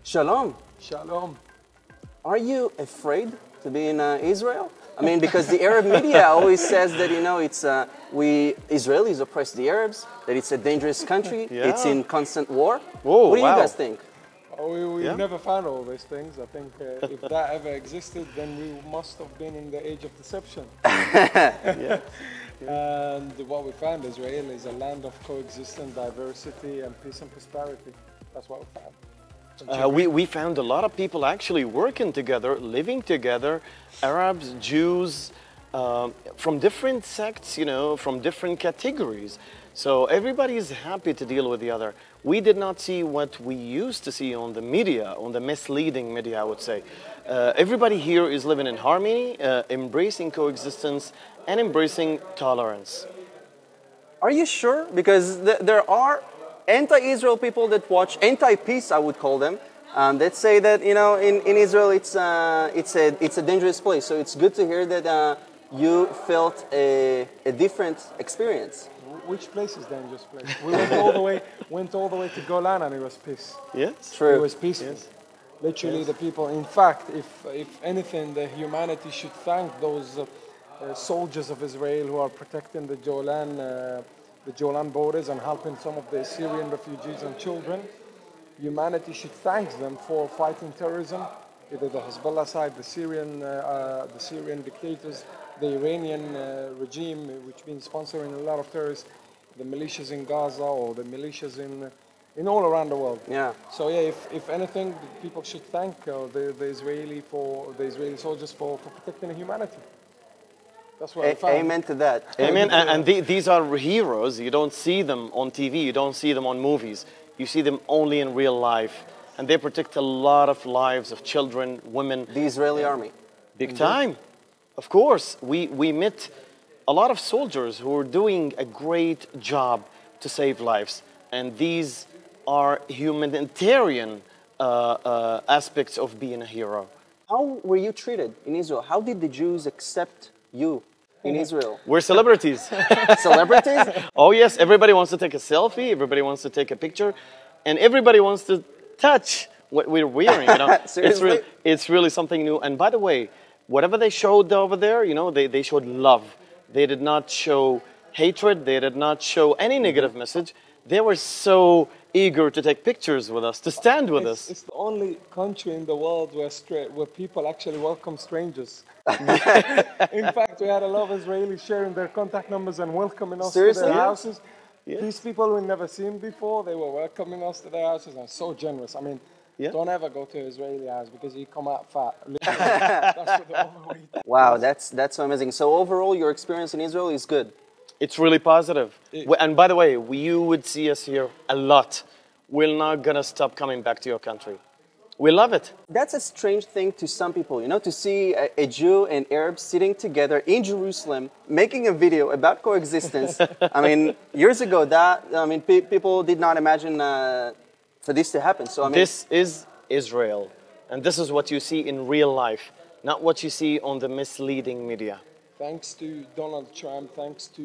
Shalom. Shalom. Are you afraid to be in Israel? I mean, because the Arab media always says that, it's we Israelis oppress the Arabs, that it's a dangerous country, it's in constant war. Whoa, what do wow. you guys think? We Yeah. never found all these things. I think if that ever existed, then we must have been in the age of deception. Yeah. And what we found, Israel is a land of coexistence, diversity, and peace and prosperity. That's what we found. We found a lot of people actually working together, living together, Arabs, Jews, from different sects, from different categories. So everybody is happy to deal with the other. We did not see what we used to see on the media, on the misleading media, I would say. Everybody here is living in harmony, embracing coexistence, and embracing tolerance. Are you sure? Because there are anti-Israel people that watch, anti-peace, I would call them, that say that in Israel it's a dangerous place. So it's good to hear that you felt a different experience. Which place is dangerous place? We went all the way to Golan, and it was peace. Yes? True. It was peaceful. Yes. Literally, the people. In fact, if anything, the humanity should thank those soldiers of Israel who are protecting the Jolan borders and helping some of the Syrian refugees and children. Humanity should thank them for fighting terrorism, either the Hezbollah side, the Syrian dictators, the Iranian regime, which been sponsoring a lot of terrorists, the militias in Gaza or the militias in all around the world. Yeah. So yeah, if anything, people should thank the Israeli soldiers for protecting humanity. That's what I found. Amen to that. Amen. And these are heroes. You don't see them on TV. You don't see them on movies. You see them only in real life. And they protect a lot of lives of children, women. The Israeli army. Big time. Of course. We met a lot of soldiers who are doing a great job to save lives. And these are humanitarian aspects of being a hero. How were you treated in Israel? How did the Jews accept you in Israel? We're celebrities. Celebrities? Oh yes, everybody wants to take a selfie, everybody wants to take a picture, and everybody wants to touch what we're wearing. Seriously? It's really something new. And by the way, whatever they showed over there, they showed love. They did not show hatred. They did not show any negative message. They were so eager to take pictures with us, to stand with us. It's the only country in the world where people actually welcome strangers. In fact, we had a lot of Israelis sharing their contact numbers and welcoming us Seriously? to their Yeah. houses. Yeah. These people we've never seen before, they were welcoming us to their houses and so generous. I mean, Yeah. don't ever go to an Israeli house because you come out fat. That's what they're overweight. Wow, that's so amazing. So overall, your experience in Israel is good. It's really positive. And by the way, you would see us here a lot. We're not going to stop coming back to your country. We love it. That's a strange thing to some people, to see a Jew and Arab sitting together in Jerusalem making a video about coexistence. I mean, years ago, people did not imagine for this to happen. So I mean, This is Israel. And this is what you see in real life, not what you see on the misleading media. Thanks to Donald Trump, thanks to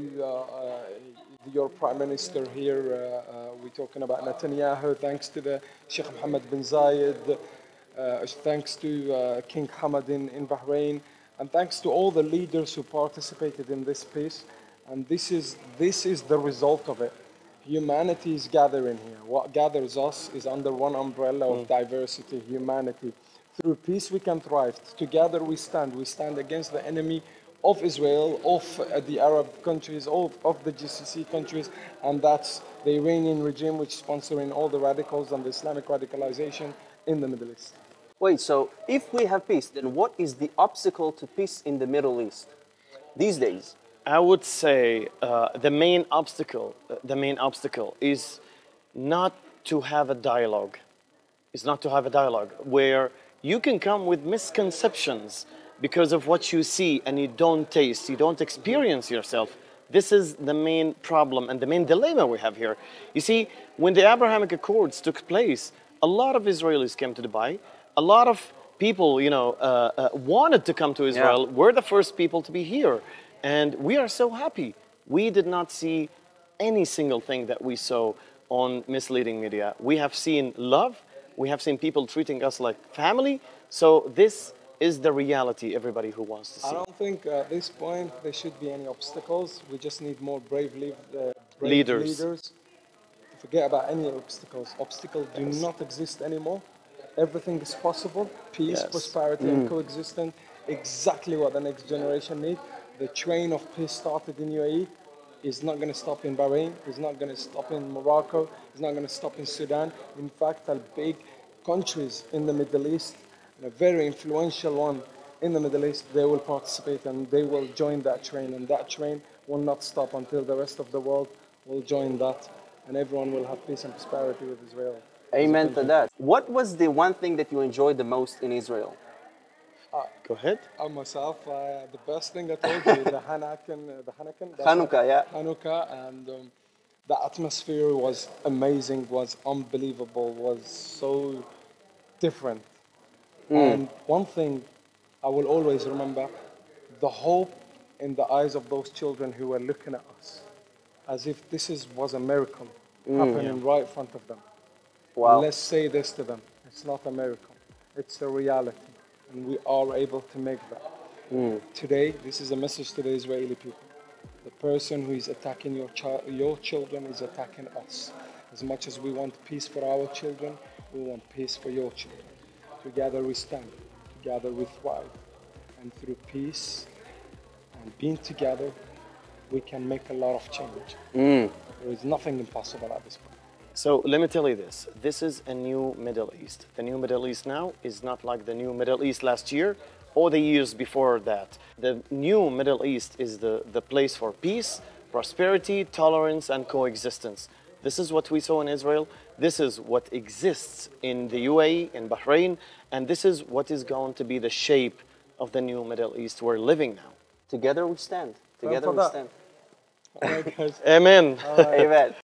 your Prime Minister here, we're talking about Netanyahu, thanks to the Sheikh Mohammed bin Zayed, thanks to King Hamad in Bahrain, and thanks to all the leaders who participated in this peace. And this is the result of it. Humanity is gathering here. What gathers us is under one umbrella of diversity, humanity. Through peace we can thrive. Together we stand. We stand against the enemy of Israel, of the Arab countries, of the GCC countries, and that's the Iranian regime which is sponsoring all the radicals and the Islamic radicalization in the Middle East. wait, so if we have peace, then what is the obstacle to peace in the Middle East these days? I would say the main obstacle is not to have a dialogue. It's not to have a dialogue where you can come with misconceptions because of what you see and you don't taste, you don't experience yourself. This is the main problem and the main dilemma we have here. You see, when the Abrahamic Accords took place, a lot of Israelis came to Dubai. A lot of people, wanted to come to Israel. Yeah. We're the first people to be here. And we are so happy. We did not see any single thing that we saw on misleading media. We have seen love, We have seen people treating us like family. So this is the reality, everybody who wants to I see. don't think at this point there should be any obstacles. We just need more brave Leaders. Forget about any obstacles. Obstacles do not exist anymore. Everything is possible. Peace, Yes. prosperity, and coexistence. Exactly what the next generation need. The train of peace started in UAE. Is not going to stop in Bahrain. Is not going to stop in Morocco. Is not going to stop in Sudan. In fact, the big countries in the Middle East, and a very influential one in the Middle East, they will participate and they will join that train. And that train will not stop until the rest of the world will join that, and everyone will have peace and prosperity with Israel. Amen to that. What was the one thing that you enjoyed the most in Israel? Go ahead. I myself, the best thing I told you, the Hanukkah, yeah. Hanukkah, and the atmosphere was amazing, was unbelievable, was so different. And one thing I will always remember, the hope in the eyes of those children who were looking at us, as if was a miracle happening right in front of them. Wow. Let's say this to them. It's not a miracle. It's a reality. And we are able to make that. Today, this is a message to the Israeli people. The person who is attacking your children is attacking us. As much as we want peace for our children, we want peace for your children. Together we stand. Together we thrive. And through peace and being together, we can make a lot of change. There is nothing impossible at this point. So let me tell you this. This is a new Middle East. The new Middle East now is not like the new Middle East last year or the years before that. The new Middle East is the place for peace, prosperity, tolerance, and coexistence. This is what we saw in Israel. This is what exists in the UAE, in Bahrain, and this is what is going to be the shape of the new Middle East we're living now. Together we stand. Together for we that. stand. All right, guys. Amen. Amen.